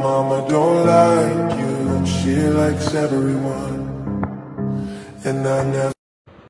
mama don't like you, she likes everyone. And I never